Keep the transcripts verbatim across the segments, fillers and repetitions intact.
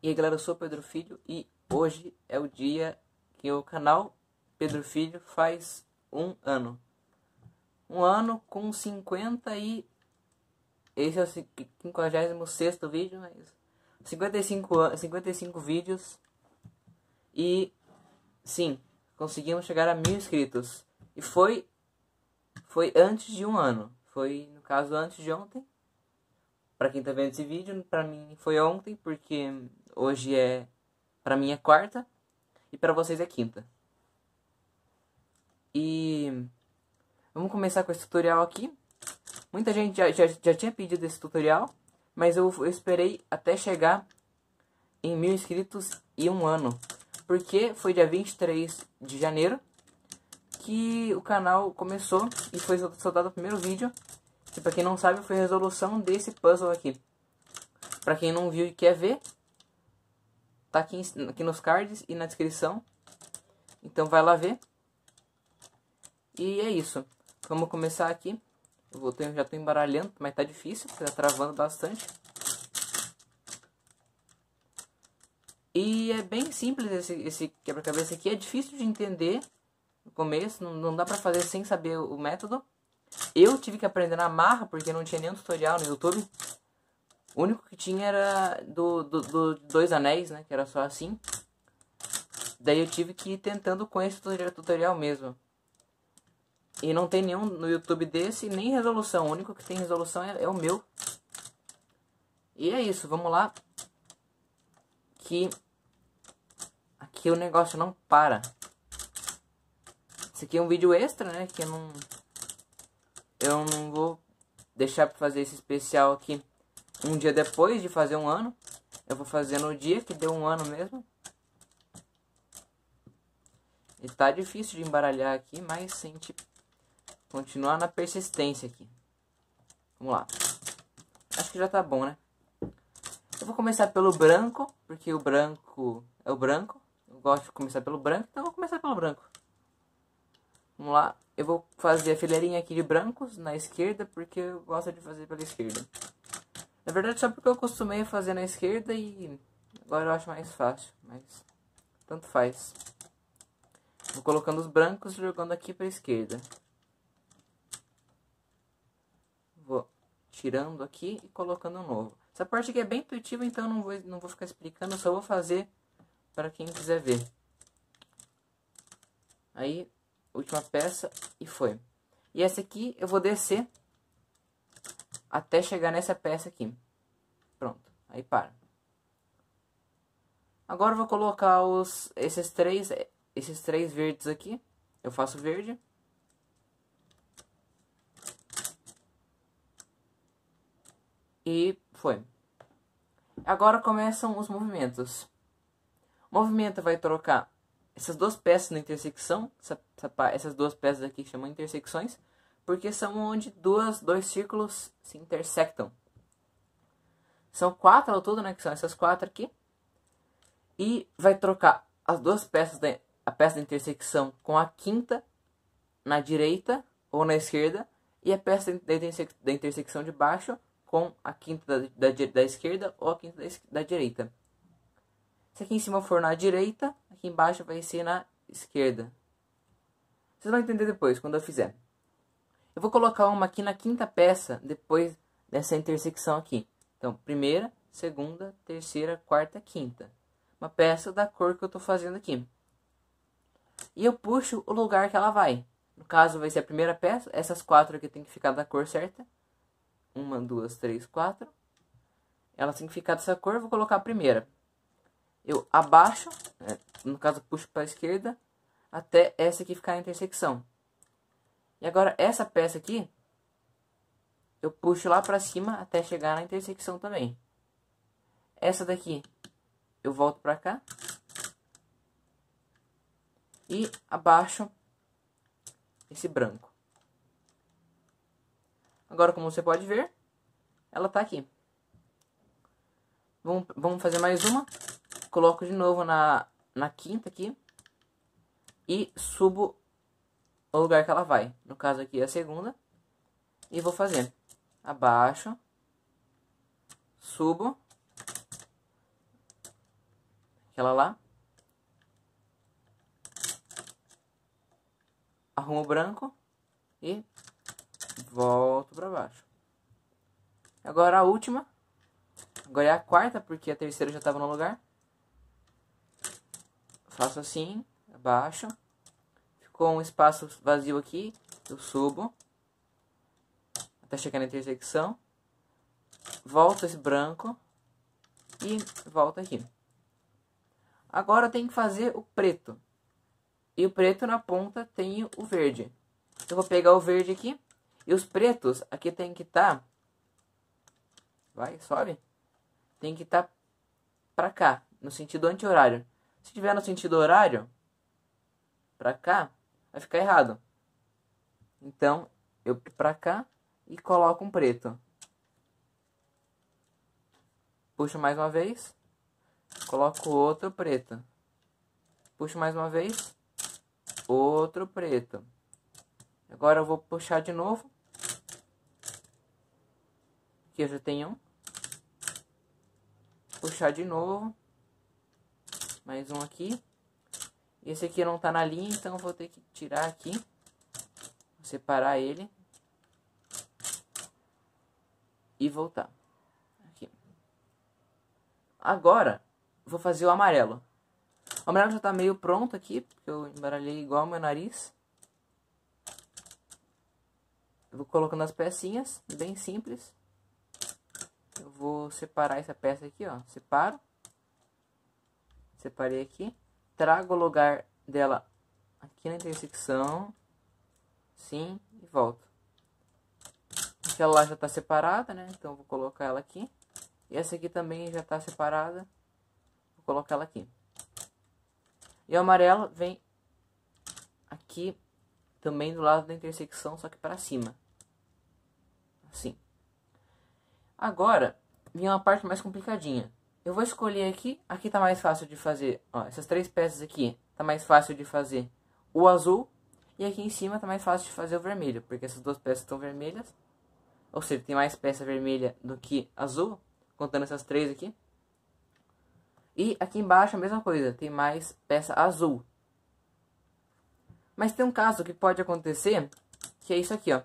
E aí galera, eu sou o Pedro Filho e hoje é o dia que o canal Pedro Filho faz um ano. Um ano com cinquenta e... Esse é o cinquenta e sexto vídeo, mas... cinquenta e cinco, cinquenta e cinco vídeos. E... sim, conseguimos chegar a mil inscritos. E foi... Foi antes de um ano. Foi, no caso, antes de ontem. Pra quem tá vendo esse vídeo, pra mim foi ontem, porque hoje é... Pra mim é quarta e pra vocês é quinta. E... vamos começar com esse tutorial aqui. Muita gente já, já, já tinha pedido esse tutorial, mas eu, eu esperei até chegar em mil inscritos e um ano. Porque foi dia vinte e três de janeiro que o canal começou e foi soltado o primeiro vídeo. Que pra quem não sabe foi a resolução desse puzzle aqui. Pra quem não viu e quer ver, tá aqui, aqui nos cards e na descrição. Então vai lá ver. E é isso. Vamos começar aqui. Eu vou ter, já tô embaralhando, mas tá difícil, tá travando bastante. E é bem simples esse, esse quebra-cabeça aqui. É difícil de entender no começo, não, não dá pra fazer sem saber o método. Eu tive que aprender na marra, porque não tinha nenhum tutorial no YouTube. O único que tinha era do, do, do Dois Anéis, né? Que era só assim. Daí eu tive que ir tentando com esse tutorial mesmo. E não tem nenhum no YouTube desse, nem resolução. O único que tem resolução é, é o meu. E é isso, vamos lá. Que aqui o negócio não para. Esse aqui é um vídeo extra, né? Que eu não... Eu não vou deixar para fazer esse especial aqui um dia depois de fazer um ano. Eu vou fazer no dia que deu um ano mesmo. E tá difícil de embaralhar aqui, mas sem tipo... continuar na persistência aqui. Vamos lá. Acho que já tá bom, né? Eu vou começar pelo branco, porque o branco é o branco. Eu gosto de começar pelo branco, então eu vou começar pelo branco. Vamos lá. Eu vou fazer a fileirinha aqui de brancos na esquerda, porque eu gosto de fazer pela esquerda. Na verdade, só porque eu acostumei a fazer na esquerda e agora eu acho mais fácil. Mas tanto faz. Vou colocando os brancos e jogando aqui para a esquerda. Vou tirando aqui e colocando um novo. Essa parte aqui é bem intuitiva, então eu não vou, não vou ficar explicando. Eu só vou fazer para quem quiser ver. Aí, última peça e foi. E essa aqui eu vou descer até chegar nessa peça aqui. Pronto, aí para. Agora eu vou colocar os, esses, três, esses três verdes aqui. Eu faço verde. E foi. Agora começam os movimentos. O movimento vai trocar essas duas peças na intersecção. Essa, essa, essas duas peças aqui que chamam intersecções. Porque são onde duas, dois círculos se intersectam. São quatro ao todo, né? Que são essas quatro aqui. E vai trocar as duas peças da, a peça da intersecção com a quinta na direita ou na esquerda. E a peça da, interse, da intersecção de baixo com a quinta da, da, da esquerda ou a quinta da, da direita. Se aqui em cima for na direita, aqui embaixo vai ser na esquerda. Vocês vão entender depois, quando eu fizer. Eu vou colocar uma aqui na quinta peça, depois dessa intersecção aqui. Então, primeira, segunda, terceira, quarta, quinta. Uma peça da cor que eu estou fazendo aqui. E eu puxo o lugar que ela vai. No caso, vai ser a primeira peça. Essas quatro aqui tem que ficar da cor certa. Uma, duas, três, quatro. Elas têm que ficar dessa cor. Vou colocar a primeira. Eu abaixo, né, no caso puxo para a esquerda, até essa aqui ficar na intersecção. E agora essa peça aqui, eu puxo lá para cima até chegar na intersecção também. Essa daqui, eu volto para cá. E abaixo esse branco. Agora, como você pode ver, ela tá aqui. Vamos, vamos fazer mais uma. Coloco de novo na, na quinta aqui. E subo o lugar que ela vai. No caso aqui é a segunda. E vou fazer. Abaixo. Subo. aquela lá. Arrumo o branco e volto para baixo. Agora a última. Agora é a quarta, porque a terceira já estava no lugar. Faço assim, abaixo. Ficou um espaço vazio aqui. Eu subo até chegar na intersecção. Volto esse branco e volto aqui. Agora eu tenho que fazer o preto. E o preto na ponta tem o verde. Eu vou pegar o verde aqui. E os pretos aqui tem que estar... Tá, vai, sobe. Tem que estar tá pra cá, no sentido anti-horário. Se tiver no sentido horário, pra cá, vai ficar errado. Então, eu pra cá e coloco um preto. Puxo mais uma vez. Coloco outro preto. Puxo mais uma vez. Outro preto. Agora eu vou puxar de novo. Aqui eu já tenho um. Puxar de novo. Mais um aqui. Esse aqui não tá na linha, então eu vou ter que tirar aqui. Separar ele. E voltar. Aqui. Agora, vou fazer o amarelo. O amarelo já tá meio pronto aqui, porque eu embaralhei igual ao meu nariz. Eu vou colocando as pecinhas, bem simples. Eu vou separar essa peça aqui, ó. Separo. Separei aqui. Trago o lugar dela aqui na intersecção. Sim, e volto. Aquela lá já tá separada, né? Então eu vou colocar ela aqui. E essa aqui também já tá separada. Vou colocar ela aqui. E o amarelo vem aqui também do lado da intersecção, só que para cima. Assim. Agora, vem uma parte mais complicadinha. Eu vou escolher aqui. Aqui tá mais fácil de fazer. Ó, essas três peças aqui tá mais fácil de fazer o azul. E aqui em cima tá mais fácil de fazer o vermelho. Porque essas duas peças estão vermelhas. Ou seja, tem mais peça vermelha do que azul. Contando essas três aqui. E aqui embaixo a mesma coisa. Tem mais peça azul. Mas tem um caso que pode acontecer. Que é isso aqui, ó.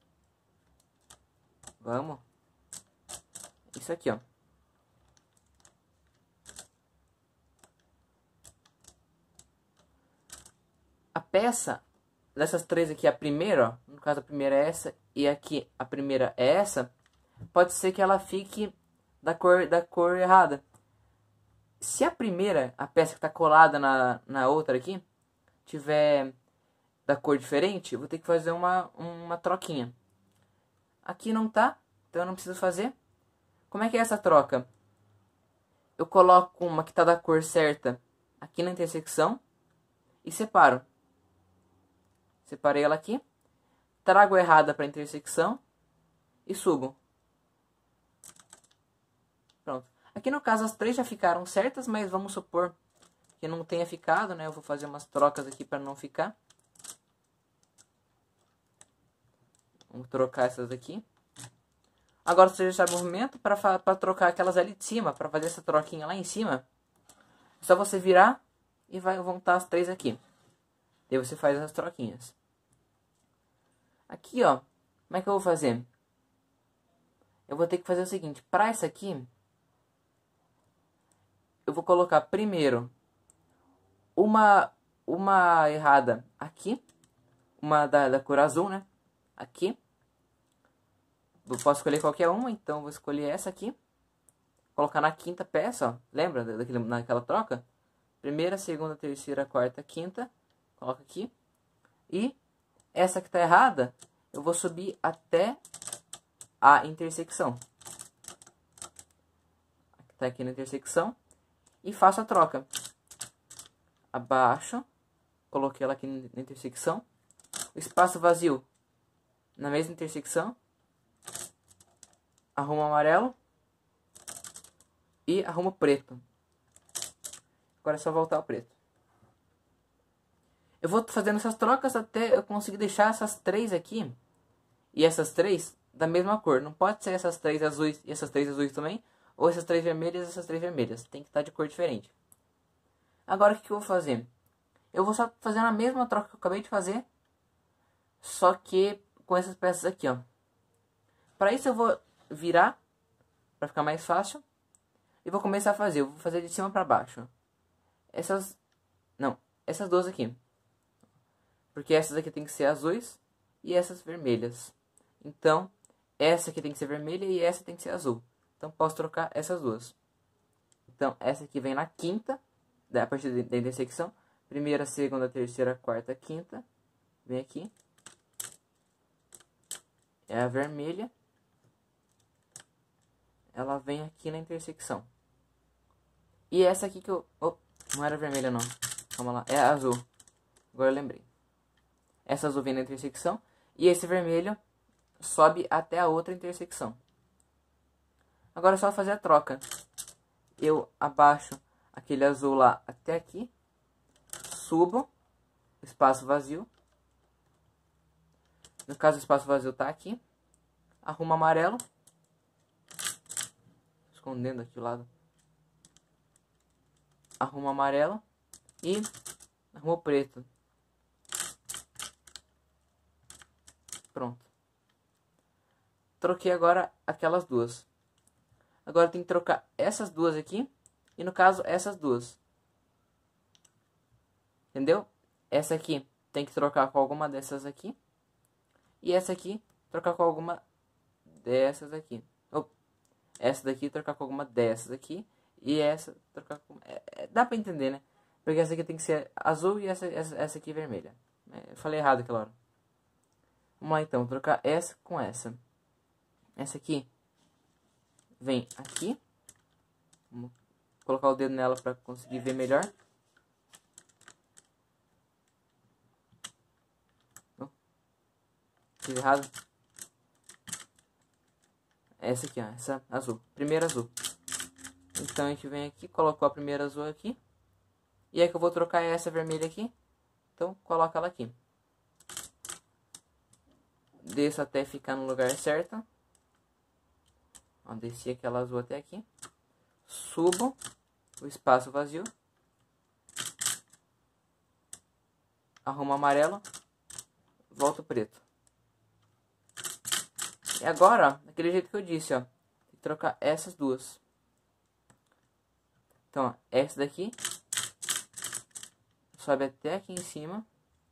Vamos. Isso aqui, ó. A peça dessas três aqui, a primeira, ó, no caso a primeira é essa e aqui a primeira é essa, pode ser que ela fique da cor da cor errada. Se a primeira, a peça que está colada na, na outra aqui, tiver da cor diferente, eu vou ter que fazer uma, uma troquinha. Aqui não tá, então eu não preciso fazer. Como é que é essa troca? Eu coloco uma que está da cor certa aqui na intersecção e separo. Separei ela aqui. Trago a errada para a intersecção e subo. Pronto. Aqui no caso as três já ficaram certas, mas vamos supor que não tenha ficado, né? Eu vou fazer umas trocas aqui para não ficar. Vamos trocar essas aqui. Agora você já sabe o movimento para trocar aquelas ali de cima, para fazer essa troquinha lá em cima. É só você virar e vai voltar as três aqui. Daí você faz as troquinhas. Aqui, ó, como é que eu vou fazer? Eu vou ter que fazer o seguinte, para essa aqui, eu vou colocar primeiro uma, uma errada aqui, uma da, da cor azul, né? Aqui. Eu posso escolher qualquer uma, então vou escolher essa aqui. Colocar na quinta peça, ó. Lembra daquele, naquela troca? Primeira, segunda, terceira, quarta, quinta. Coloca aqui. E essa que tá errada, eu vou subir até a intersecção. Tá aqui na intersecção. E faço a troca. Abaixo. Coloquei ela aqui na intersecção. O espaço vazio na mesma intersecção. Arrumo amarelo. E arrumo preto. Agora é só voltar ao preto. Eu vou fazendo essas trocas até eu conseguir deixar essas três aqui. E essas três da mesma cor. Não pode ser essas três azuis e essas três azuis também. Ou essas três vermelhas e essas três vermelhas. Tem que estar de cor diferente. Agora o que, que eu vou fazer? Eu vou só fazer a mesma troca que eu acabei de fazer, só que com essas peças aqui, ó. Para isso eu vou virar, para ficar mais fácil, e vou começar a fazer. Eu vou fazer de cima para baixo. Essas, não, essas duas aqui. Porque essas aqui tem que ser azuis e essas vermelhas. Então, essa aqui tem que ser vermelha e essa tem que ser azul. Então, posso trocar essas duas. Então, essa aqui vem na quinta, a partir da intersecção. Primeira, segunda, terceira, quarta, quinta. Vem aqui. É a vermelha. Ela vem aqui na intersecção. E essa aqui que eu... Oh, não era vermelha não. Calma lá. É azul. Agora eu lembrei. Essa azul vem na intersecção. E esse vermelho sobe até a outra intersecção. Agora é só fazer a troca. Eu abaixo aquele azul lá até aqui. Subo. Espaço vazio. No caso, o espaço vazio tá aqui. Arrumo amarelo. Escondendo aqui o lado. Arrumo amarelo. E arrumo preto. Pronto. Troquei agora aquelas duas. Agora tem que trocar essas duas aqui. E no caso, essas duas. Entendeu? Essa aqui tem que trocar com alguma dessas aqui. E essa aqui, trocar com alguma dessas aqui. Oh, essa daqui, trocar com alguma dessas aqui. E essa, trocar com... É, é, dá pra entender, né? Porque essa aqui tem que ser azul e essa, essa, essa aqui vermelha. É, eu falei errado aquela hora. Vamos lá então, trocar essa com essa. Essa aqui vem aqui. Vamos colocar o dedo nela pra conseguir ver melhor. Fiz errado. Essa aqui, ó. Essa azul. Primeira azul. Então a gente vem aqui, colocou a primeira azul aqui. E aí que eu vou trocar essa vermelha aqui. Então coloca ela aqui. Desço até ficar no lugar certo. Ó, desci aquela azul até aqui. Subo o espaço vazio. Arrumo amarelo. Volto preto. E agora, ó, daquele jeito que eu disse, ó. Tem que trocar essas duas. Então, ó, essa daqui sobe até aqui em cima.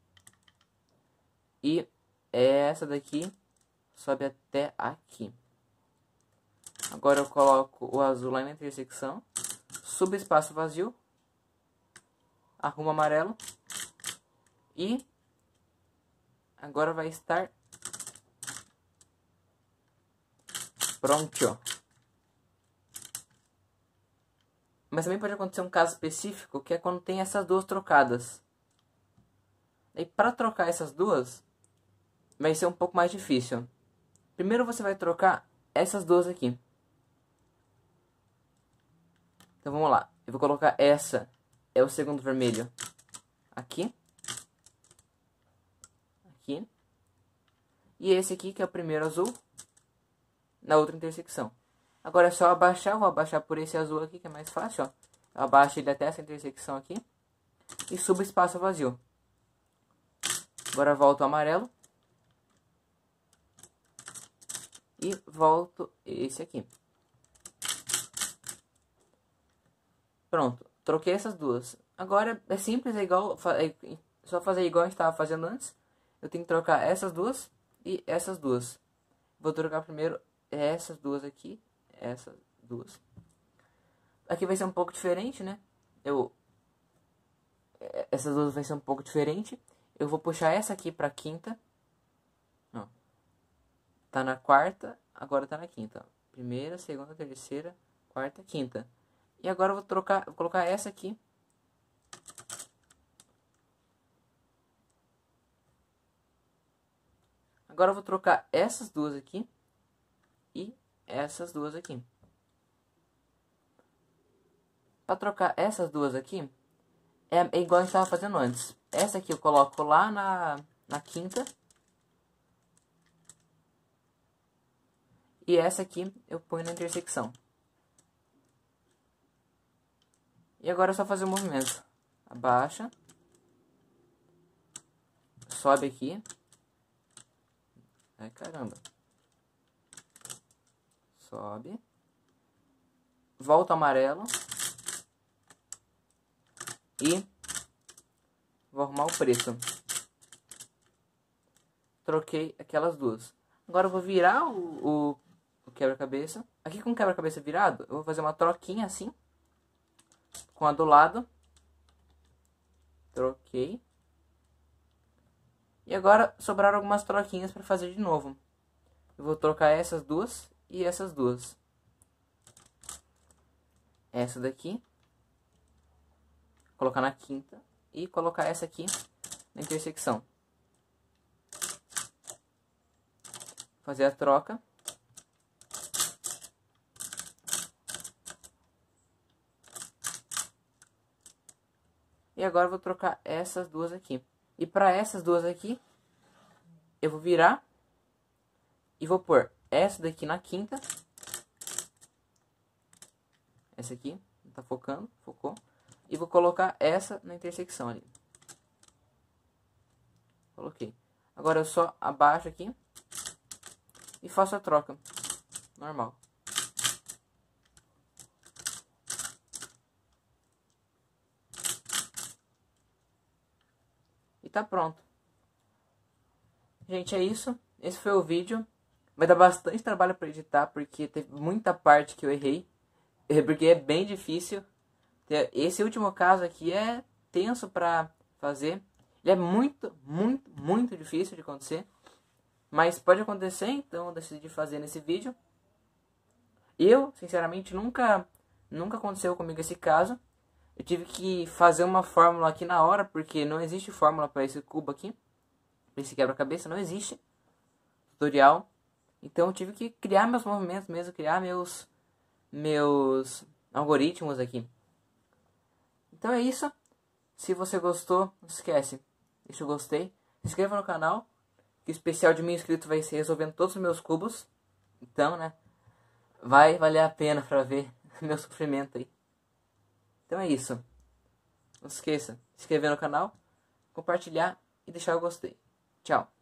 E essa daqui sobe até aqui. Agora eu coloco o azul lá na intersecção. Subo espaço vazio. Arrumo amarelo. E agora vai estar pronto. Mas também pode acontecer um caso específico, que é quando tem essas duas trocadas. E para trocar essas duas, vai ser um pouco mais difícil. Primeiro você vai trocar essas duas aqui. Então vamos lá. Eu vou colocar essa, é o segundo vermelho, aqui. Aqui. E esse aqui, que é o primeiro azul, na outra intersecção. Agora é só abaixar, vou abaixar por esse azul aqui, que é mais fácil, ó. Eu abaixo ele até essa intersecção aqui. E subo espaço vazio. Agora volto o amarelo. E volto esse aqui. Pronto, troquei essas duas. Agora é simples, é igual, é só fazer igual a gente estava fazendo antes. Eu tenho que trocar essas duas e essas duas. Vou trocar primeiro essas duas aqui, essas duas. Aqui vai ser um pouco diferente, né? Eu essas duas vai ser um pouco diferente. Eu vou puxar essa aqui para quinta. Ó. Tá na quarta, agora tá na quinta. Primeira, segunda, terceira, quarta, quinta. E agora eu vou trocar, vou colocar essa aqui. Agora eu vou trocar essas duas aqui e essas duas aqui. Para trocar essas duas aqui, é, é igual a gente estava fazendo antes. Essa aqui eu coloco lá na, na quinta. E essa aqui eu ponho na intersecção. E agora é só fazer o movimento. abaixa, sobe aqui, ai caramba, sobe, volta amarelo e vou arrumar o preço. Troquei aquelas duas. Agora eu vou virar o, o, o quebra-cabeça. Aqui com o quebra-cabeça virado, eu vou fazer uma troquinha assim, com a do lado. Troquei. E agora sobraram algumas troquinhas para fazer de novo. Eu vou trocar essas duas e essas duas. Essa daqui. Colocar na quinta. E colocar essa aqui na intersecção. Fazer a troca. E agora eu vou trocar essas duas aqui. E para essas duas aqui, eu vou virar e vou pôr essa daqui na quinta. Essa aqui, não tá focando, focou. E vou colocar essa na intersecção ali. Coloquei. Agora eu só abaixo aqui e faço a troca. Normal. E tá pronto. Gente, é isso. Esse foi o vídeo. Vai dar bastante trabalho para editar, porque teve muita parte que eu errei. Porque é bem difícil. Esse último caso aqui é tenso para fazer. Ele é muito, muito, muito difícil de acontecer. Mas pode acontecer, então eu decidi fazer nesse vídeo. Eu, sinceramente, nunca, nunca aconteceu comigo esse caso. Eu tive que fazer uma fórmula aqui na hora, porque não existe fórmula para esse cubo aqui. Para esse quebra-cabeça, não existe tutorial. Então eu tive que criar meus movimentos mesmo, criar meus, meus algoritmos aqui. Então é isso. Se você gostou, não esquece, deixa o gostei. Se inscreva no canal, que o especial de mil inscritos vai ser resolvendo todos os meus cubos. Então, né, vai valer a pena pra ver meu sofrimento aí. Então é isso. Não esqueça de se inscrever no canal, compartilhar e deixar o gostei. Tchau.